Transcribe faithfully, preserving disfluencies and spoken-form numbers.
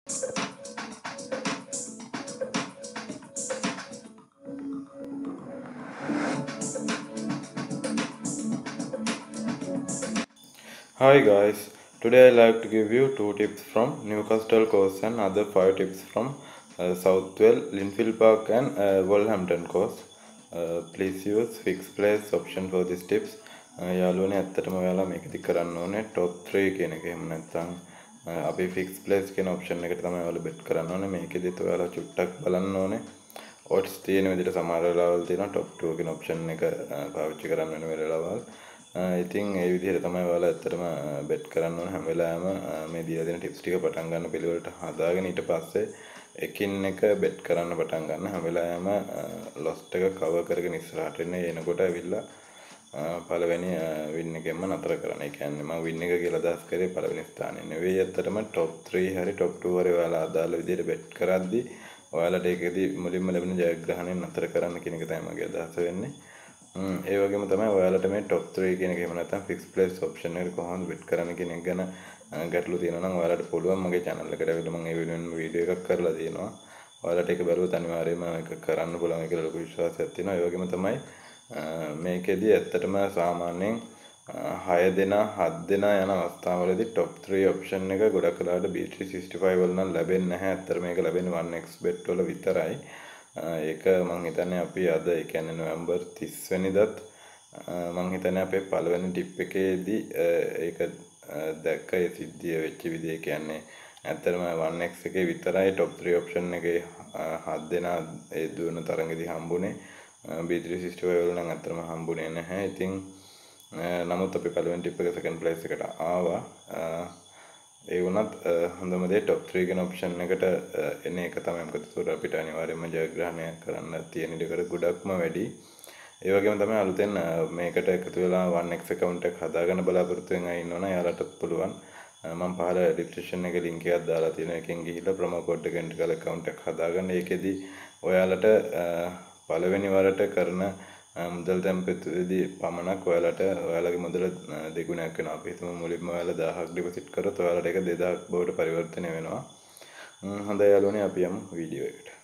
Hi guys, today I like to give you two tips from Newcastle course and other five tips from uh, Southwell, Lingfield Park and uh, Wolverhampton course. Uh, please use fixed place option for these tips. යාළුවනේ ඇත්තටම ඔයාලා මේකදී කරන්න ඕනේ top three කියන එක. එහෙම නැත්නම් අපි fixed place කියන option එකට තමයි ඔයාලා bet කරන්න ඕනේ. මේකෙදිත් ඔයාලා චුට්ටක් බලන්න ඕනේ. odds තියෙන විදිහට සමහර වෙලාවල් තියෙනවා top two කියන option එක පාවිච්චි කරන්න වෙන වෙලාවල්. ඉතින් ඒ විදිහට තමයි ඔයාලා ඇත්තටම bet කරන්න ඕන හැම වෙලාවෙම මේ දීලා දෙන tips ටික පටන් ගන්න පිළිවෙලට හදාගෙන ඊට පස්සේ එකින් එක bet කරන්න පටන් ගන්න හැම වෙලාවෙම loss එක cover කරගෙන ඉස්සරහට එන්න එනකොට ඇවිල්ලා පළවෙනි win එකෙන්ම නතර කරන්න. ඒ කියන්නේ මම win එක කියලා අදහස් කරේ පළවෙනි ස්ථානය නෙවෙයි. ඇත්තටම top three හරි top two හරි ඔයාලා අදාළ විදිහට bet කරද්දි ඔයාලට ඒකෙදි මුලින්ම ලැබෙන ජයග්‍රහණය නතර කරන්න කියන එක තමයි මගේ අදහස වෙන්නේ. ඒ වගේම තමයි ඔයාලට මේ top three කියන එක එහෙම නැත්නම් fixed place option එක කොහොමද bet කරන්න කියන එක ගැන ගැටලු තියෙනවා නම් ඔයාලට පුළුවන් මගේ channel එකට ඇවිල්ලා මම ඒ වෙනුවෙන් වීඩියෝ එකක් කරලා තියෙනවා. ඔයාලට ඒක බැලුවොත් අනිවාර්යයෙන්ම ඒක කරන්න පුළුවන් කියලා ලොකු විශ්වාසයක් තියෙනවා. ඒ වගේම තමයි මේකෙදී ඇත්තටම සාමාන්‍යයෙන් හය දෙනා හත් දෙනා යන අවස්ථාවලදී top three option එක ගොඩක් වෙලාවට B three sixty-five වල නම් ලැබෙන්නේ නැහැ. ඇත්තට මේක ලැබෙන්නේ one x bet වල විතරයි. ඒක මම හිතන්නේ අපි අද ඒ කියන්නේ නොවැම්බර් තිස් වෙනිදාත් මම හිතන්නේ අපේ පළවෙනි ටිප් එකේදී ඒක දැක්ක ඒ සිද්ධිය වෙච්ච විදිය කියන්නේ ඇත්තටම one x එකේ විතරයි top three option එකේ හත් දෙනා ඒ දුවන තරඟෙදී හම්බුනේ. B three sixty-five වල නම් ඇත්තටම හම්බුනේ නැහැ. ඉතින් නමුත් අපි පළවෙනි ටිප් එක second place එකට ආවා. ඒ වුණත් හොඳම දේ top three කියන option එකට එන එක තමයි. මොකද ඒක අපිට අනිවාර්යයෙන්ම ජයග්‍රහණය කරන්න තියෙන ඉඩකඩ ගොඩක්ම වැඩි. ඒ වගේම තමයි අලුතෙන් මේකට එකතු වෙලා one x account එක හදාගන්න බලාපොරොත්තු වෙන අය ඉන්නවනම් යාලටත් පුළුවන්. මම පහල description එකේ link එකක් දාලා තියෙනවා. එකෙන් ගිහිල්ලා promo code එකෙන් ටිකල් account එක හදාගන්න. ඒකෙදි ඔයාලට පළවෙනි වරට කරන මුදල් තැන්පතුවේදී පමණක් ඔයාලට ඔයාලගේ මුදල දෙගුණයක් වෙනවා. අපි හිතමු මුලින්ම ඔයාලා දහයක් ඩිපොසිට් කරොත් ඔයාලට ඒක දෙදාහක් බවට පරිවර්තනය වෙනවා. හොඳයි යාළුවනේ අපි යමු වීඩියෝ එකට.